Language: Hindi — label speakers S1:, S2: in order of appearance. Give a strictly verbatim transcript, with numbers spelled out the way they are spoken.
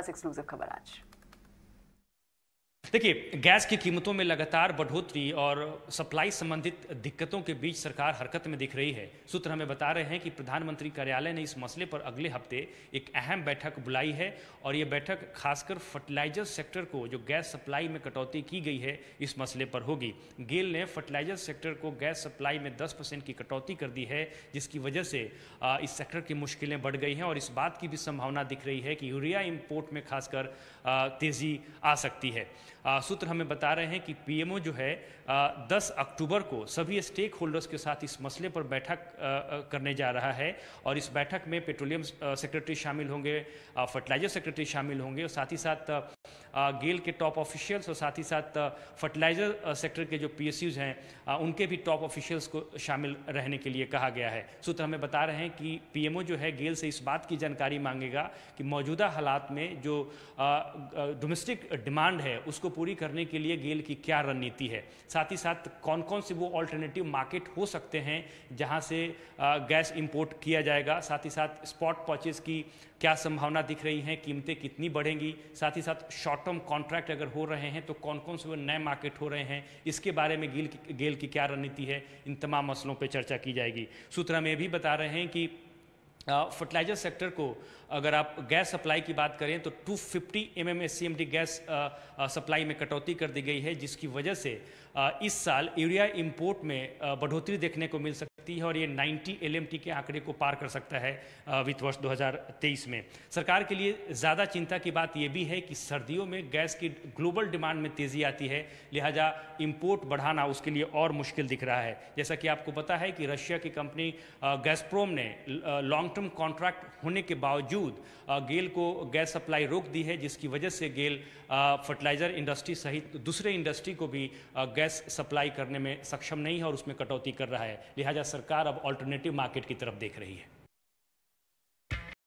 S1: एक्सक्लूसिव खबर आज।
S2: देखिए, गैस की कीमतों में लगातार बढ़ोतरी और सप्लाई संबंधित दिक्कतों के बीच सरकार हरकत में दिख रही है। सूत्र हमें बता रहे हैं कि प्रधानमंत्री कार्यालय ने इस मसले पर अगले हफ्ते एक अहम बैठक बुलाई है और ये बैठक खासकर फर्टिलाइजर सेक्टर को जो गैस सप्लाई में कटौती की गई है इस मसले पर होगी। गेल ने फर्टिलाइजर सेक्टर को गैस सप्लाई में दस परसेंट की कटौती कर दी है, जिसकी वजह से इस सेक्टर की मुश्किलें बढ़ गई हैं और इस बात की भी संभावना दिख रही है कि यूरिया इंपोर्ट में खासकर तेज़ी आ सकती है। आ, सूत्र हमें बता रहे हैं कि पीएमओ जो है आ, दस अक्टूबर को सभी स्टेक होल्डर्स के साथ इस मसले पर बैठक आ, करने जा रहा है और इस बैठक में पेट्रोलियम सेक्रेटरी शामिल होंगे, फर्टिलाइजर सेक्रेटरी शामिल होंगे और साथ ही साथ आ, गेल के टॉप ऑफिशियल्स और साथ ही साथ फर्टिलाइजर सेक्टर के जो पीएसयूज हैं आ, उनके भी टॉप ऑफिशियल्स को शामिल रहने के लिए कहा गया है। सूत्र हमें बता रहे हैं कि पीएमओ जो है गेल से इस बात की जानकारी मांगेगा कि मौजूदा हालात में जो डोमेस्टिक डिमांड है उसको पूरी करने के लिए गेल की क्या रणनीति है, साथ ही साथ कौन कौन से वो ऑल्टरनेटिव मार्केट हो सकते हैं जहां से गैस इंपोर्ट किया जाएगा, साथ ही साथ स्पॉट परचेज की क्या संभावना दिख रही है, कीमतें कितनी बढ़ेंगी, साथ ही साथ शॉर्ट टर्म कॉन्ट्रैक्ट अगर हो रहे हैं तो कौन कौन से वो नए मार्केट हो रहे हैं, इसके बारे में गेल की गेल की क्या रणनीति है, इन तमाम मसलों पर चर्चा की जाएगी। सूत्र हमें भी बता रहे हैं कि फर्टिलाइजर सेक्टर को अगर आप गैस सप्लाई की बात करें तो दो सौ पचास M M S C M D gas supply में कटौती कर दी गई है, जिसकी वजह से आ, इस साल यूरिया इंपोर्ट में बढ़ोतरी देखने को मिल सकती है और ये नब्बे एल एम टी के आंकड़े को पार कर सकता है वित्त वर्ष दो हज़ार तेईस में। सरकार के लिए ज़्यादा चिंता की बात यह भी है कि सर्दियों में गैस की ग्लोबल डिमांड में तेज़ी आती है, लिहाजा इंपोर्ट बढ़ाना उसके लिए और मुश्किल दिख रहा है। जैसा कि आपको पता है कि रशिया की कंपनी गैसप्रोम ने लॉन्ग टर्म कॉन्ट्रैक्ट होने के बावजूद गेल को गैस सप्लाई रोक दी है, जिसकी वजह से गेल फर्टिलाइजर इंडस्ट्री सहित दूसरे इंडस्ट्री को भी गैस सप्लाई करने में सक्षम नहीं है और उसमें कटौती कर रहा है। लिहाजा सरकार अब ऑल्टरनेटिव मार्केट की तरफ देख रही है।